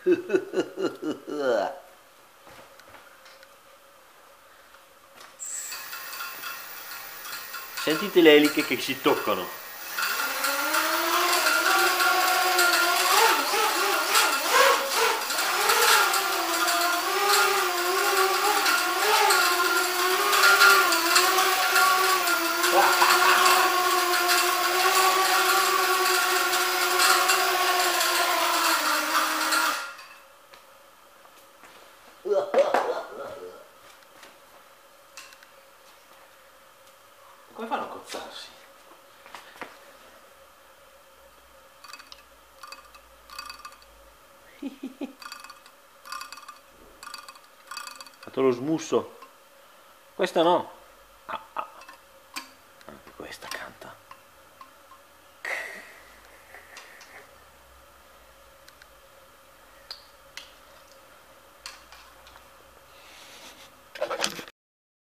Sentite le eliche che si toccano. Come fanno a cozzarsi? Ha fatto lo smusso. Questo no.